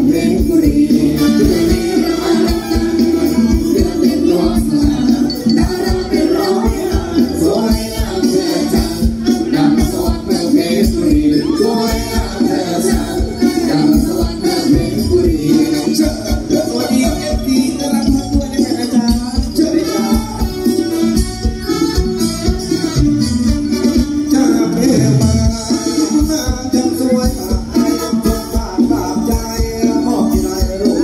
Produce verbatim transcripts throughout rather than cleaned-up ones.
Hãy subscribe cho kênh Ghiền Mì Gõ để không bỏ lỡ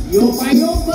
โยกไปโยกไป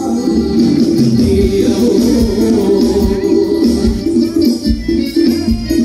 Hãy subscribe cho kênh Ghiền Mì Gõ để không bỏ lỡ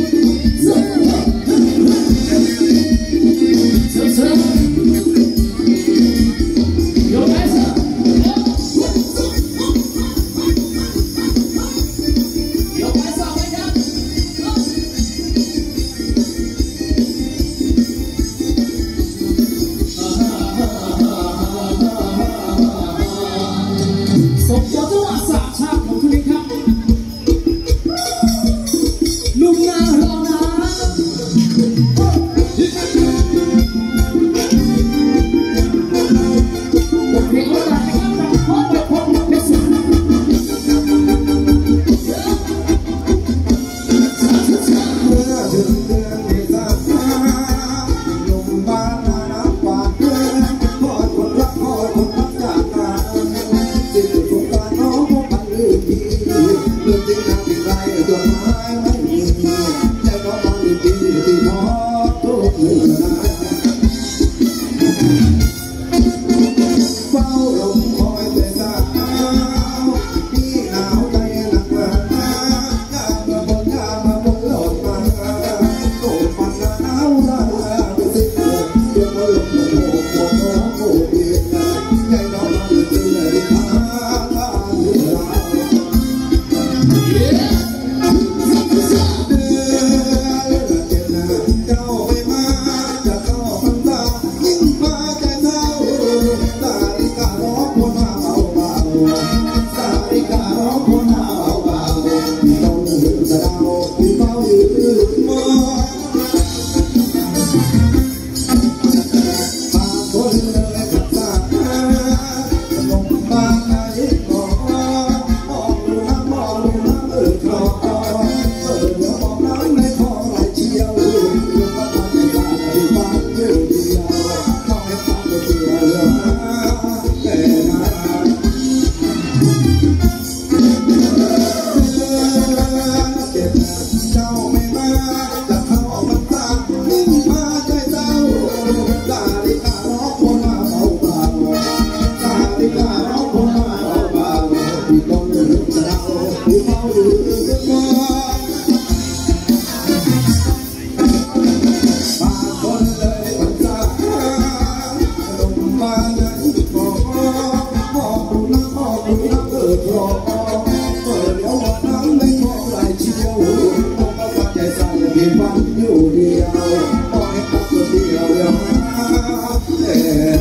วันอยู่เดียวปล่อยพักคนเดียวเดียวหาแต่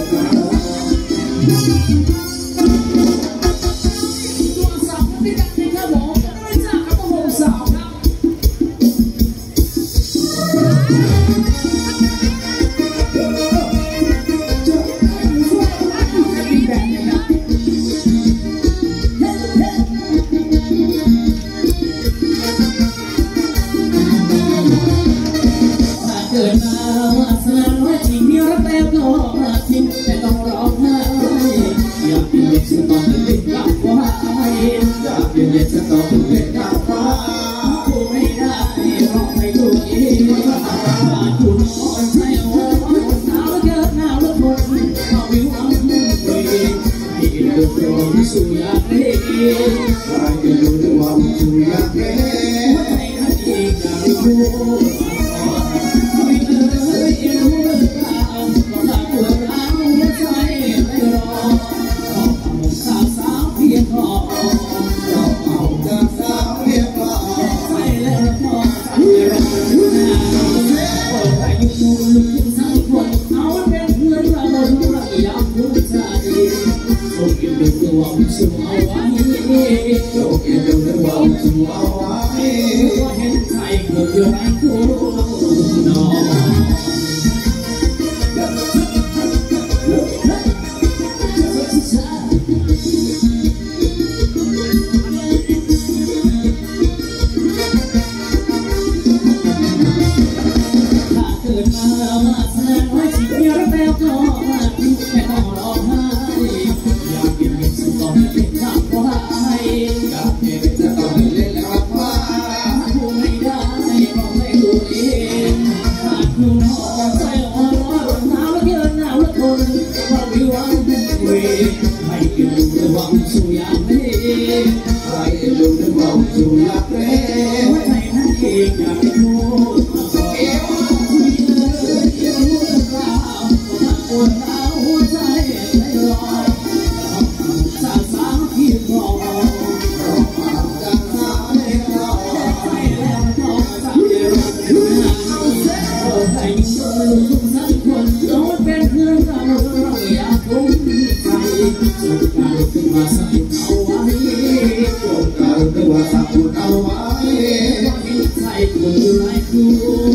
ตัวสาวไม่ได้ในกระบอกไม่จากกระบอกสาวครับเกิดมาวาสนาน้อยจริงมีรักแล้วก็มาทิ้งแต่ต้องร้องไห้อยากเป็นเด็กสตอเป็นเด็กกลับว่าอยากเป็นเด็กสตอเป็นเด็กกลับว่ากูไม่ได้ร้องให้ลูกเองกูนอนใช่โอ้หนาวเกินหนาวแล้วคนมาวิวอันเวให้ดูดวงสุยาเร่ให้ดูดวงสุยาเร่ให้นั่นเองอยากรู้สู้เอาไว้โลกยังดูเรื่องว่าสู้เอาไว้ก็เห็นใจเกิดอยู่ในคู่นอนถ้าเกิดมาว่าแสดงว่าชีวิตเราแล้วก็ไม่ต้องร้องไห้อยากกินมิตรสุดต้องเล่นกับว่าอยากกินมิตรสุดต้องเล่นกับว่ากูไม่ได้บอกให้กูเองขาดกูนอนใจอ่อนร้อนหนาวเกินหนาวละคนว่าวิวอันเวให้กินดูระวังสู้อยากเล่ให้กินดูระวังสู้อยากเล่ว่าใจนั่นเองอยากรู้ปวดร้าวหัวใจไม่รอสาสาวที่รอจากสาวไม่รอไม่แล้วต้องทำให้รักกันเอาเส้นโอ้ให้ช่วยทุกสักคนเราเป็นเพื่อนเราเราอยากคุ้มใจจงการเป็นว่าสักเอาไว้จงการเป็นว่าสักเอาไว้ว่าให้ใจคนอยู่ในคู่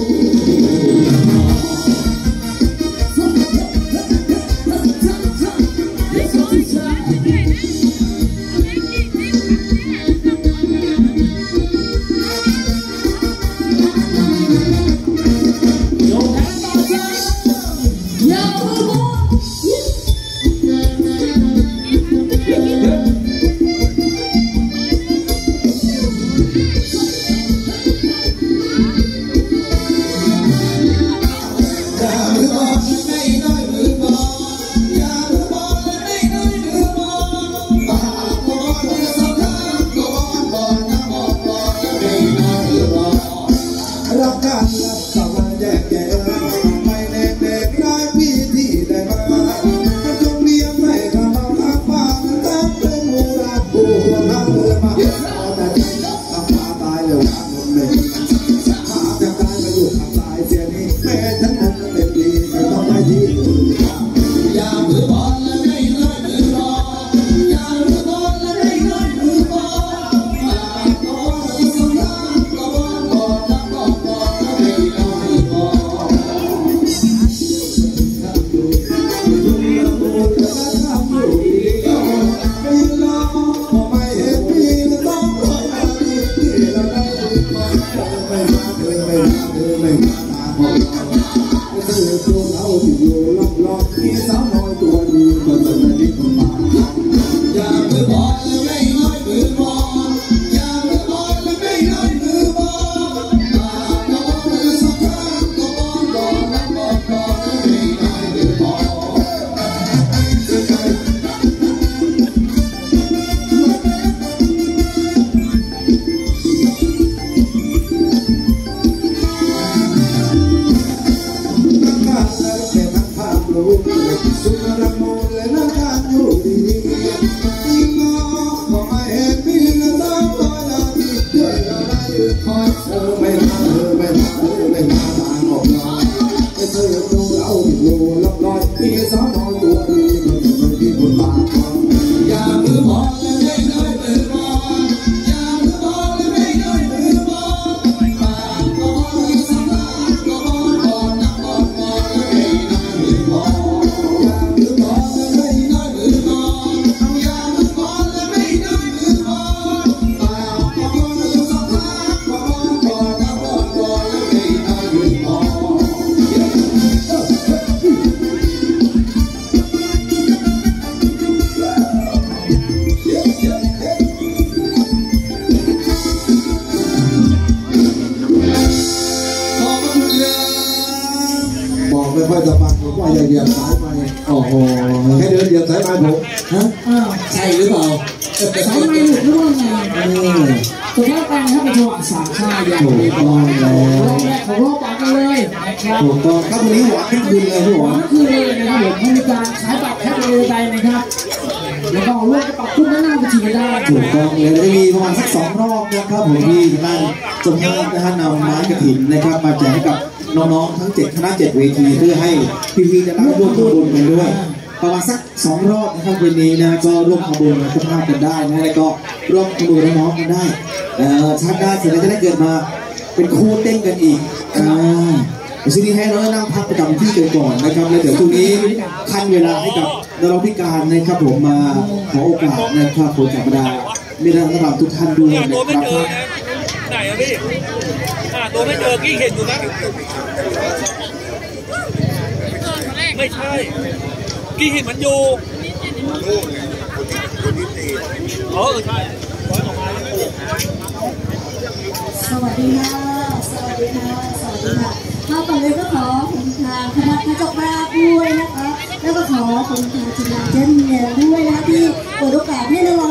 รักกันรักสาวแยกแยะไม่แน่เด็กร้ายพี่ที่ได้มาก็จงเลี้ยงไม่ทำเอาทักมาตั้งเป็นมูรักผู้หัวข้าเลยมาเอาแต่ใจทำมาตายแล้วกันหมดเลยหาจะตายมาอยู่ทางตายเสียนี้แม่ฉันนั้นเป็นดีก็ต้องได้ที่อย่ามือบอลและไม่เลิกมือบอลอย่ามือบอลและไม่เลิกมือบอลมาบอลสงครามก็บอลบอลแล้วก็บอลแล้วไม่เอามือบอลทำอยู่ดูละมุนแล้วทำอยู่ดีไม่รอพอไม่เห็นพี่ก็ต้องรอมาดีที่เราได้ดีก่อนเธอไม่มาเธอไม่มาเธอไม่มาตาบอดเธอตัวเราที่อยู่รอบๆที่สาวน้อยตัวดีก็จะไม่ได้เข้ามาอย่ามือบอลและไม่น้อยมือบอลอย่ามือบอลและไม่น้อยมือบอลมาบอลและสงครามก็บอลบอลและบอลบอลและไม่น้อยมือบอลสุนทรมนและนักการอยู่ดียิ่งน้องพอมาเห็นพี่ก็ต้องคอยเราที่ช่วยเราได้คอยเธอไม่มาเธอไม่มาเธอไม่จะฟังผมว่าอย่าเหยียบสายไม้โอ้โหให้เดินเหยียบสายไม้ผมฮะใช่หรือเปล่าสายไม้หลุดหรือว่าไงสุดท้ายไปนะครับเป็นจังหวะสามชาอย่างถูกต้องแล้วรอบแรกของรอบปากกันเลยนะครับถูกต้องครับวันนี้หวานขึ้นคืนเลยพี่หวานขึ้นคืนเลยนะครับผมให้มีการขายบัตรแพ็คเลยใดนะครับแล้วก็เลือกกระเป๋าขึ้นหน้าไปทีกันได้ถูกต้องเลยจะมีประมาณสักสองรอบนะครับผมที่ท่านจงภาพนะฮะนำไม้กระถิ่นนะครับมาแจกให้กับน้องๆทั้งเจ็ดคณะเจ็ดเวทีเพื่อให้พี่ๆจะได้ร่วมทำบุญกันด้วยประมาณสักสองรอบนะครับวันนี้นะก็ร่วมทำบุญกับทุกท่านกันได้นะแล้วก็ร่วมทำบุญน้องๆกันได้เอ่อชักได้เสร็จแล้วจะได้เกิดมาเป็นคู่เต้นกันอีกอ่าสิ่งนี้ให้น้องนั่งพักประจำที่กันก่อนนะครับแล้วเดี๋ยวช่วงนี้ขั้นเวลาให้กับนักร้องพิการนะครับผมมาขอโอกาสนะครับผมจากบรรดามีระดับทุกท่านด้วยนะครับไหนอะพี่หาตัวไม่เจอกี้เห็นอยู่นะไม่ใช่กี้เห็นมันอยู่อ๋อใช่สวัสดีค่ะสวัสดีค่ะสวัสดีค่ะข้าก่อนเลยก็ขอขอบคุณทางคณะกระจกราด้วยนะคะแล้วก็ขอขอบคุณทางทีมงานเจนเนี่ยด้วยนะคะที่เปิดโอกาสให้นักร้อง